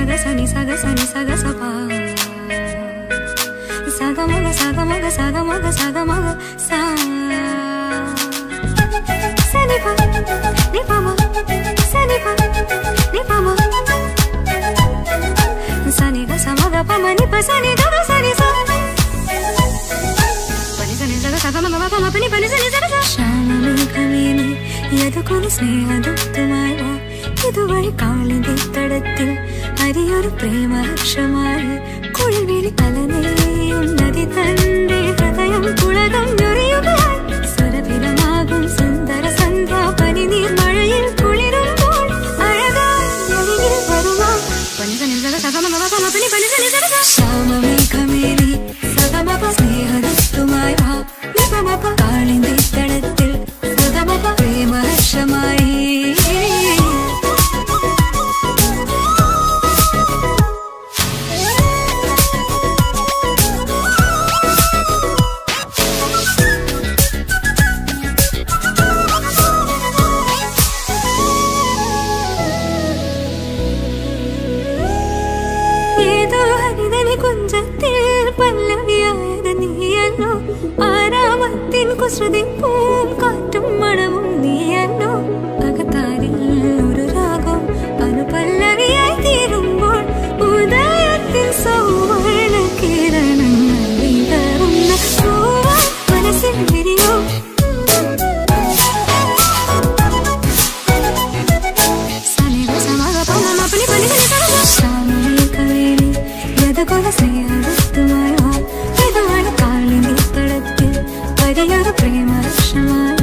saga sani saga sani saga sapa saga maga saga maga saga maga saga maga sa sani pa ni pa ma sani pa ni pa ma sani ga sa maga pa ma ni pa sani ga sani sa pani sani saga saga maga pa ma pani pani sani saga sa shamame kamini yadukonu സ്നേഹദൂതുമായി വാ ഇതുവഴി കാളിന്റെ തടത്തിൽ ഹരിയൊരു പ്രേമഹർഷമായി കുളിവിളി തലനെയും നദി തന്റെ ഹൃദയം കുളകം ഞൊറിയുകയായി സ്വരഭിലമാകും സുന്ദര സന്ധ്യ പനിനീർ മഴയിൽ കുളിരുമ്പോൾ അഴകാരിൽ വരുമാ പനിസനി സഗ സഗമ പമ പനി പനിസനി സഗ ശ്യാമമേഘമേനി സഗമപ സ്നേഹദൂതുമായി വാ നിപമപ കാളിന്റെ തടത്തിൽ സഗമപ പ്രേമഹർഷമായി കുഞ്ചത്തിൽ പല്ലവിയായത് നീയല്ലോ ആരാമത്തിൻ കുസൃതി പൂം കാറ്റും മണവും നീയല്ലോ അകത്താരിൽ ഒരു രാഗം അനുപല്ലവിയായി തീരുമ്പോൾ ഉദയത്തിൻ സൗവർണ കിരണങ്ങൾ വിടറുന്ന പൂവാൻ മനസ്സിൽ വിരിയോ സനിക സമഗ പമ പനി പനി സ്നേഹദൂതുമായി വാ ഇതുവഴി കാളിന്റെ തടത്തിൽ വലിയൊരു പ്രേമഹർഷമായി